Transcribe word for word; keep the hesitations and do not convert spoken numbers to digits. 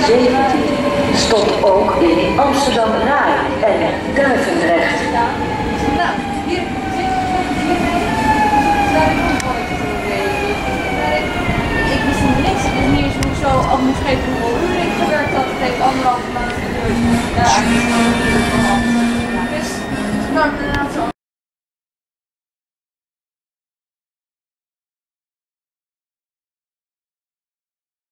zeventien stopt ook in Amsterdam Rai en Duivendrecht. Nou, hier ik wist nog niks, ik wist niet eens hoe zo administratief hoeveel uur ik gewerkt had. Het heeft anderhalve maand geduurd. Ja.